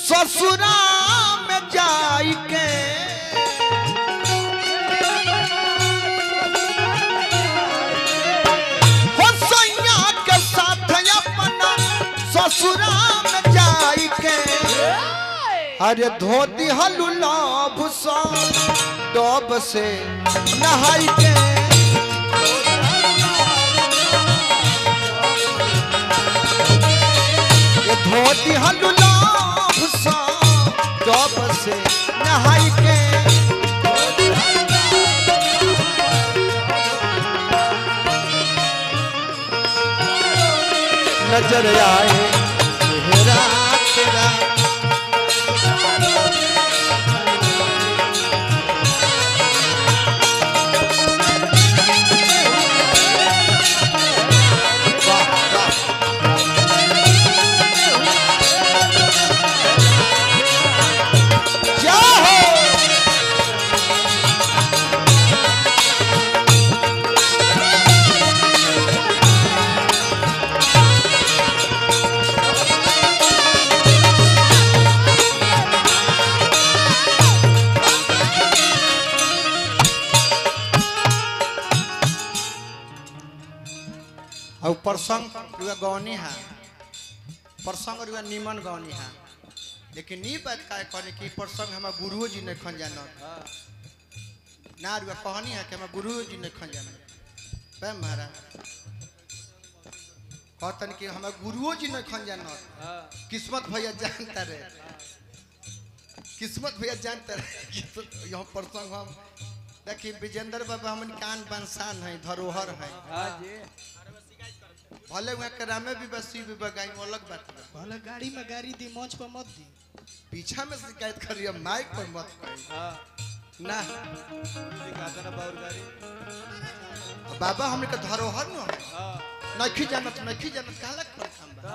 ससुरा में जाई के हो सैया के साथ अपना ससुरा में जाई के अरे धोती हलू लाभ सा डब से नहाई के धोती हलू लाभ सा डब से नहाई के नजर आए चेहरा तेरा और प्रसंग गौनी है प्रसंग निमन गौनी है लेकिन नी बात का कहने की प्रसंग हमारे गुरुओ जी ने खन जाना ना रुआ कहनी है कि हमारे गुरुओ जी ने खन जाना पैम महाराज कहतन कि हमारे गुरुओ जी ने खन जाना किस्मत भैया जानता रहे किस्मत भैया जानता रहे यहाँ प्रसंग हम देखिए विजेंद्र बाबा हमन कान बंसान है धरोहर है भले वहाँ करामे भी बस भी बगाई अलग बात है भले गाड़ी में गाड़ी दी मंच पर मत दी पीछा में शिकायत करिए माइक पर मत करिए ना दिखाता ना बाउर गाड़ी बाबा हमने का धरोहर न है नखी जानत काला पर काम बा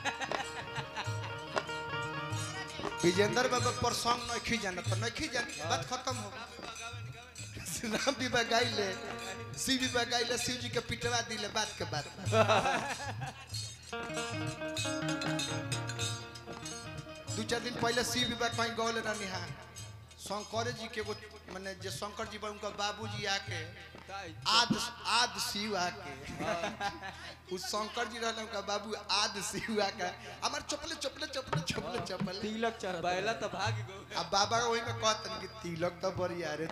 विजेंद्र बाबा प्रसंग नखी जानत बात खत्म हो राम भी बगाई ले शिव भी बगाई ले शिव जी के पिटवा दिले बात के बात दो चार दिन पहले शिव विवाह कहीं गौले रहनी है शंकर जी के माने जो शंकर जी पर उनका बाबूजी आके आद शिव आके उस शंकर जी रहने उनका बाबू आद शिव आके हमार चपले तिलक चढ़ पहला तो भाग गो अब बाबा वही में कहतन कि तिलक तो बढ़िया रे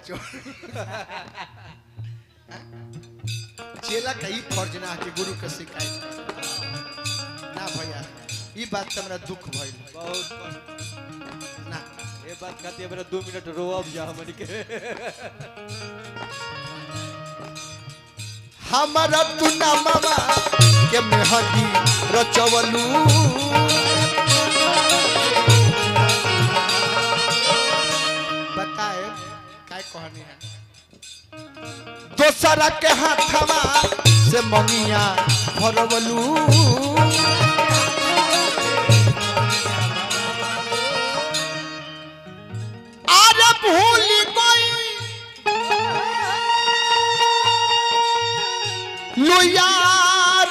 चेला का ही फर्ज ना कि गुरु के शिकायत ना भैया ये बात से मेरा दुख भइल बहुत ना ये बात कहती है मेरा 2 मिनट रोब जा हमन के हमारा तुना मामा के मेहंदी रचवलू बताए काय कहानी है दोसरा के हाथवा से मंगिया भरवलू अरे भूल गई लो यार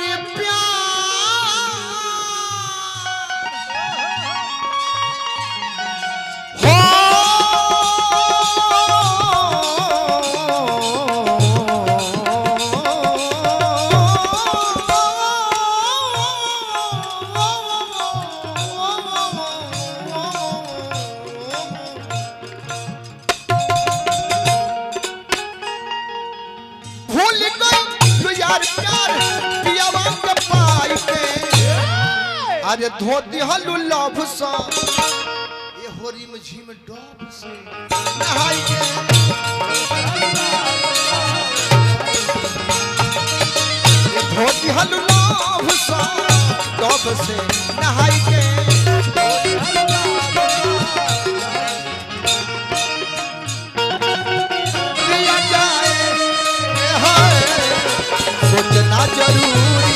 अरे धोती हलू लभ सा ये होरी में झीम डब से नहाई के धोती हलू लभ सा डब से नहाई के दिया जाए सोचना जरूरी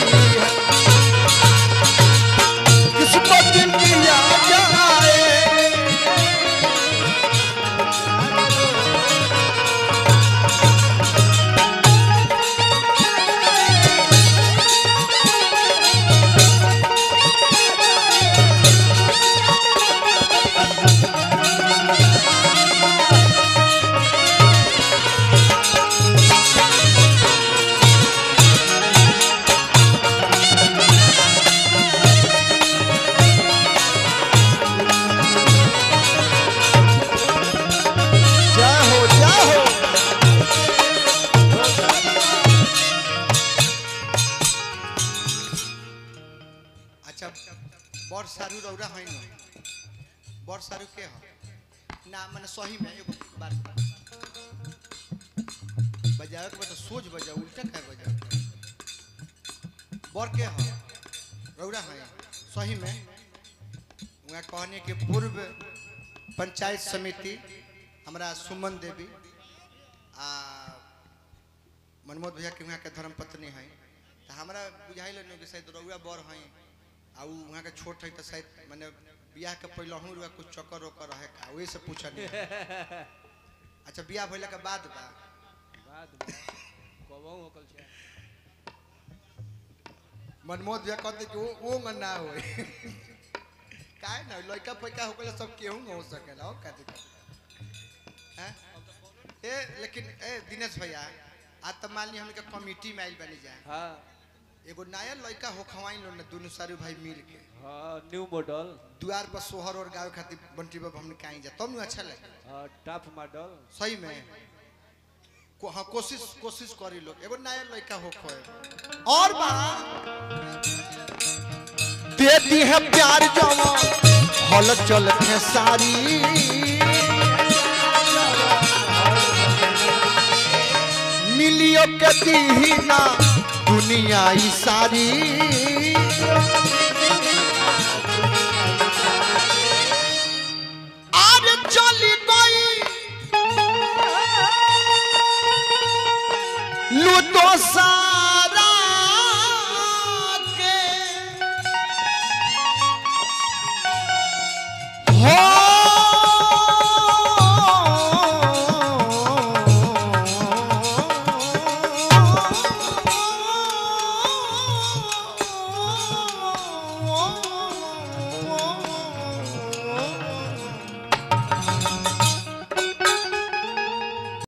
बड़ सारू रौरा है न बड़ सारू के हो ना माने सही में एगो बात बजाओ के बता सोच बजाओ उल्टा काय बजाओ बड़ के हो रौरा है सही में वहाँ कहने के पूर्व पंचायत समिति हमारा सुमन देवी आ मनमोहन भैया के वहाँ के धर्म पत्नी है तो हमारा बुझाइल कि शायद रउआ बड़ है आ वहाँ के छोट है तो शायद मैंने बियाह के पहले हूँ रुआ कुछ चक्कर वक्कर रहे का वही से पूछनी अच्छा बियाह भइला के बाद बा मनमोहन भैया कहते कि वो ना हो काहे ना लड़का पैका होकले सब केहू हो सकेला और का दिक्कत हैं ए लेकिन ए दिनेश भैया आज तो मान ली हमने के कमेटी में आइल बनी जाए हां एगो नया लड़का हो खवाइन लो ना दोनों सारू भाई मिल के हां न्यू मॉडल द्वार पर सोहर और गाँव खातिर बंटी बाबा हमने कहीं जा तब नु अच्छा लगे हां टॉप मॉडल सही में हाँ कोशिश करी लोग एगो नया लड़का हो खोए और बा देती है प्यार जवान हल चल खेसारी मिलियो के दीना दुनिया ई सारी